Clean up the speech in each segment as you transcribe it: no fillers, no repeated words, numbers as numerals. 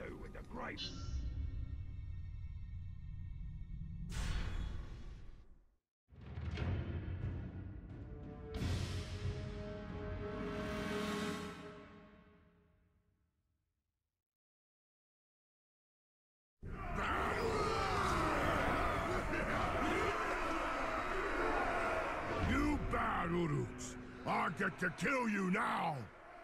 do with the grapes. You bad Uruks! I get to kill you now!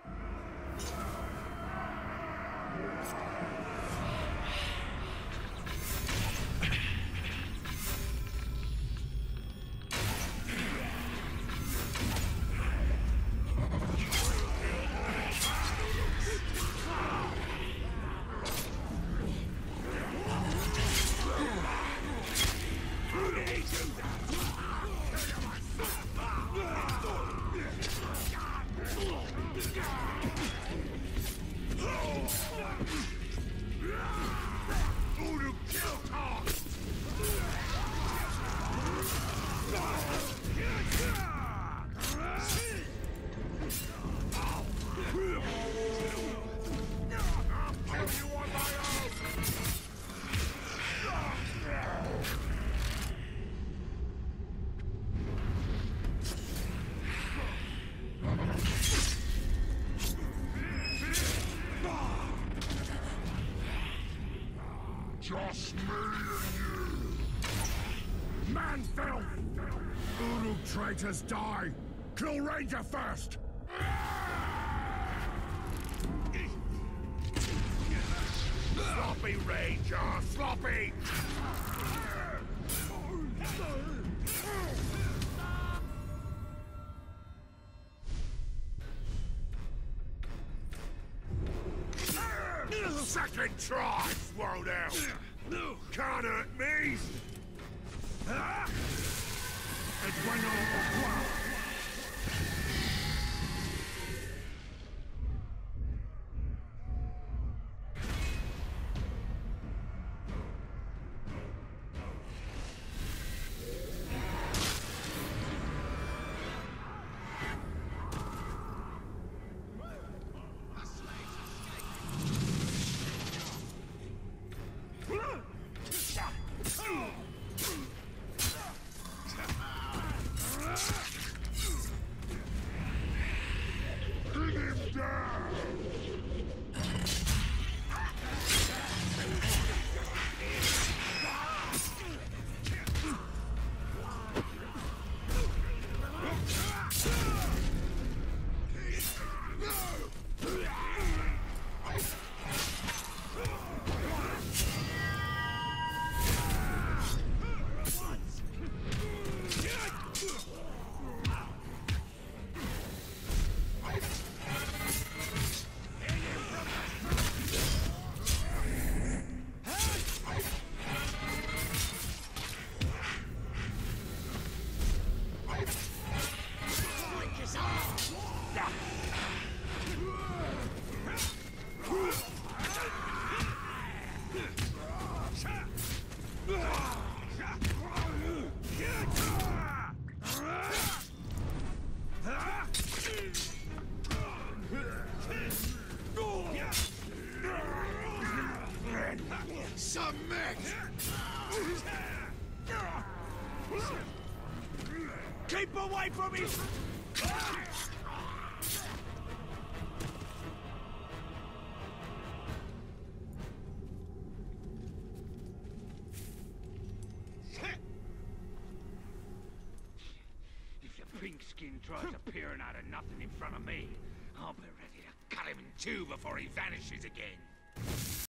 Just me and you! Man fell! Uruk traitors die! Kill Ranger first! Sloppy Ranger! Sloppy! Second try, swallowed out! Can't hurt me! It's when all submit! Keep away from me! If the pink skin tries appearing out of nothing in front of me, I'll be ready to cut him in two before he vanishes again.